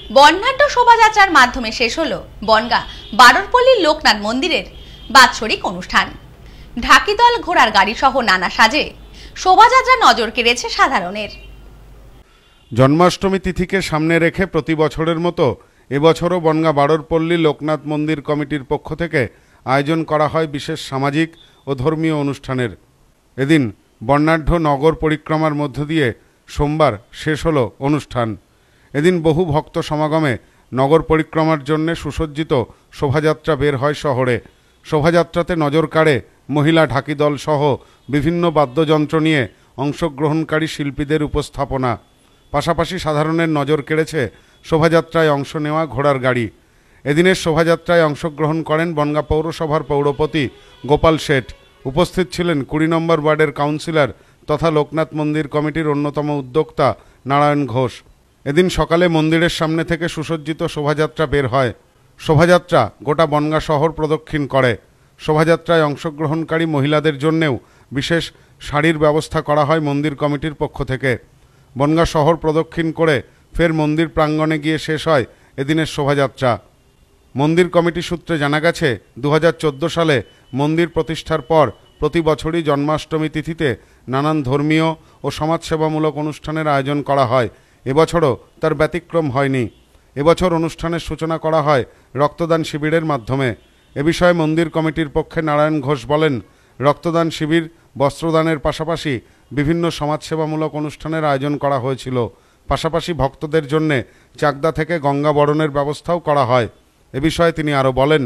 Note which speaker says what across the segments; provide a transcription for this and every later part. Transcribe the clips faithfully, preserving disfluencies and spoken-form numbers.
Speaker 1: বর্ণাঢ্য শোভাযাত্রার মাধ্যমে শেষ হলো বনগাঁ বারোরপল্লীর লোকনাথ মন্দিরের বাৎসরিক অনুষ্ঠান। ঢাকি দল, ঘোড়ার গাড়ি সহ নানা সাজে শোভাযাত্রা নজর কেড়েছে সাধারণের।
Speaker 2: জন্মাষ্টমী তিথিকে সামনে রেখে প্রতি বছরের মতো এবছরও বনগাঁ বারোরপল্লী লোকনাথ মন্দির কমিটির পক্ষ থেকে আয়োজন করা হয় বিশেষ সামাজিক ও ধর্মীয় অনুষ্ঠানের। এদিন বর্ণাঢ্য নগর পরিক্রমার মধ্য দিয়ে সোমবার শেষ হলো অনুষ্ঠান। এদিন বহু ভক্ত সমাগমে নগর পরিক্রমার জন্য সুসজ্জিত শোভাযাত্রা বের হয় শহরে। শোভাযাত্রাতে নজর কাড়ে মহিলা ঢাকি দল সহ বিভিন্ন বাদ্যযন্ত্র নিয়ে অংশগ্রহণকারী শিল্পীদের উপস্থাপনা। পাশাপাশি সাধারণের নজর কেড়েছে শোভাযাত্রায় অংশ নেওয়া ঘোড়ার গাড়ি। এদিনের শোভাযাত্রায় অংশগ্রহণ করেন বনগাঁ পৌরসভার পৌরপতি গোপাল শেঠ। উপস্থিত ছিলেন কুড়ি নম্বর ওয়ার্ডের কাউন্সিলর তথা লোকনাথ মন্দির কমিটির অন্যতম উদ্যোক্তা নারায়ণ ঘোষ। এদিন সকালে মন্দিরের সামনে থেকে সুসজ্জিত শোভাযাত্রা বের হয়। শোভাযাত্রা গোটা বনগাঁ শহর প্রদক্ষিণ করে। শোভাযাত্রায় অংশগ্রহণকারী মহিলাদের জন্যেও বিশেষ শাড়ির ব্যবস্থা করা হয় মন্দির কমিটির পক্ষ থেকে। বনগাঁ শহর প্রদক্ষিণ করে ফের মন্দির প্রাঙ্গণে গিয়ে শেষ হয় এদিনের শোভাযাত্রা। মন্দির কমিটি সূত্রে জানা গেছে, দু হাজার চোদ্দো সালে মন্দির প্রতিষ্ঠার পর প্রতি বছরই জন্মাষ্টমী তিথিতে নানান ধর্মীয় ও সমাজসেবামূলক অনুষ্ঠানের আয়োজন করা হয়। এবছরও তার ব্যতিক্রম হয়নি। এবছর অনুষ্ঠানের সূচনা করা হয় রক্তদান শিবিরের মাধ্যমে। এ বিষয়ে মন্দির কমিটির পক্ষে নারায়ণ ঘোষ বলেন, রক্তদান শিবির, বস্ত্রদানের পাশাপাশি বিভিন্ন সমাজসেবামূলক অনুষ্ঠানের আয়োজন করা হয়েছিল। পাশাপাশি ভক্তদের জন্যে চাকদা থেকে গঙ্গা বরণের ব্যবস্থাও করা হয়। এ বিষয়ে তিনি আরও বলেন,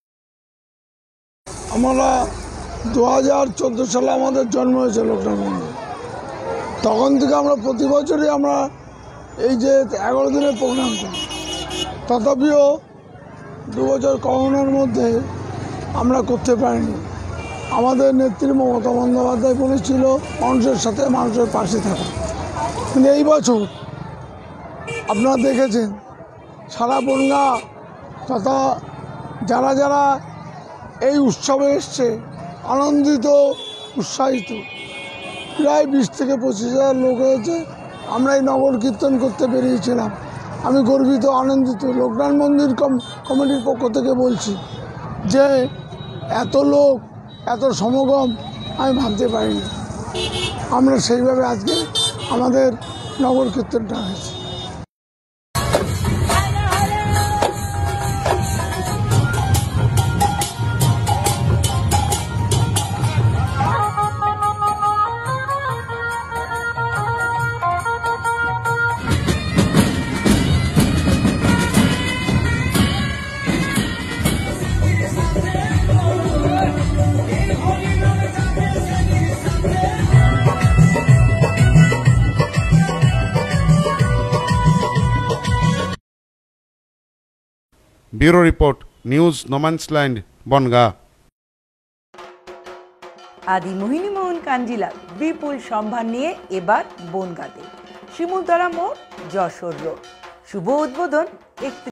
Speaker 3: আমরা দু হাজার চোদ্দো সালে আমাদের জন্ম হয়েছে লোকনাথ মন্দির। তখন থেকে আমরা প্রতি বছরই আমরা এই যে এগারো দিনের প্রোগ্রাম করি। তথাপিও দু বছর করোনার মধ্যে আমরা করতে পারিনি। আমাদের নেত্রী মমতা বন্দ্যোপাধ্যায় বলেছিল মানুষের সাথে মানুষের পাশে থাকা। কিন্তু এই বছর আপনারা দেখেছেন সারা বনগাঁ তথা যারা যারা এই উৎসবে এসছে আনন্দিত, উৎসাহিত। প্রায় বিশ থেকে পঁচিশ হাজার লোক হয়েছে। আমরা এই নগর কীর্তন করতে বেরিয়েছিলাম। আমি গর্বিত, আনন্দিত। লোকনাথ মন্দির কমিটির পক্ষ থেকে বলছি যে এত লোক, এত সমাগম আমি ভাবতে পারিনি। আমরা সেইভাবে আজকে আমাদের নগর কীর্তনটা হয়েছে।
Speaker 2: Bureau report, news no man's land, Bongaon.
Speaker 4: Adi Mohini মোহন কাঞ্জিলা বিপুল সম্ভার নিয়ে এবার বনগাঁতে শিমুলতলা মোড়, যশোর রোড। শুভ উদ্বোধন একত্রিশ